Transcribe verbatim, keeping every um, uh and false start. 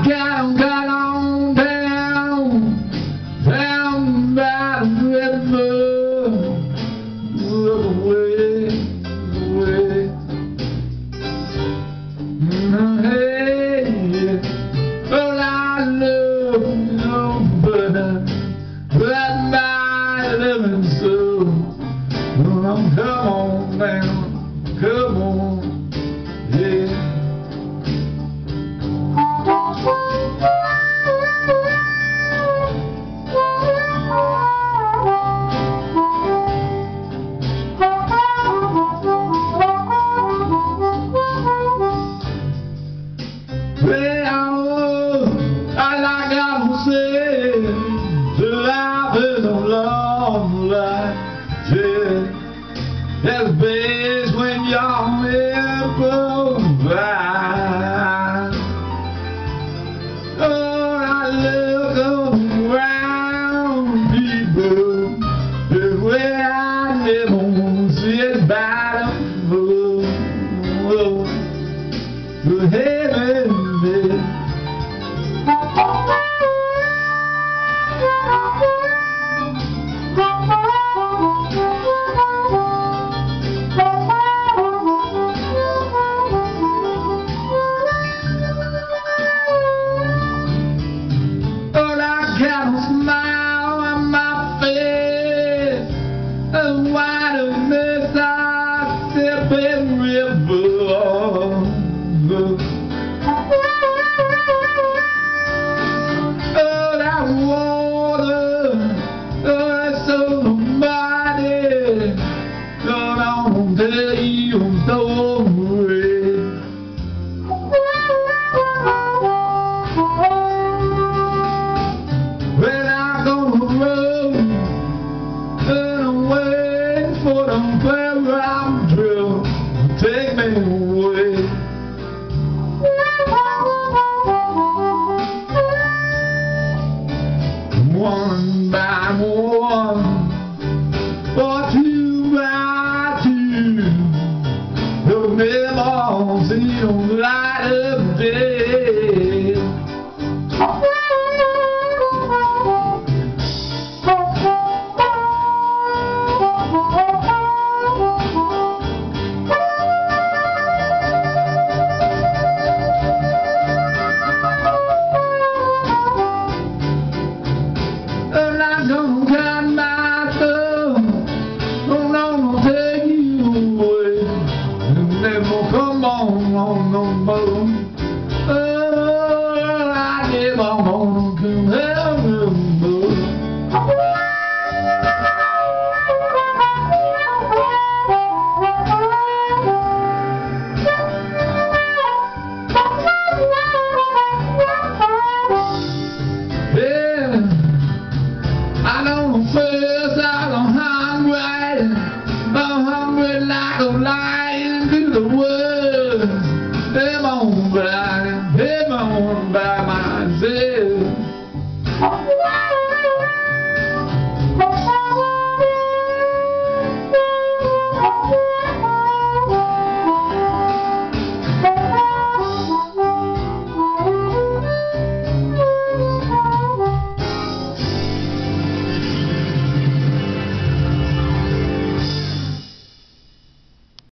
got on, got on down, down by the river. Look away, away. Mm, hey, well, I love you, but but my living soul. Well, come on now, come on, yeah. Well, all I gotta say, life is a long life, yeah. That's best when y'all improvise. Oh, I look around people, the way I never want to sit by them. Oh, oh, heaven. All I got a smile on my face, and wildness I step in river. Oh, that water, oh, it's so mighty. Lord, I won't tell you I'm so afraid. When I go on the road, and I'm waiting for them where I'm drilled, take me away. One by one, or two by two, the memories in the light of day. And I don't got my thumb, don't know to take you away, and never come on, on no more. Oh, I never want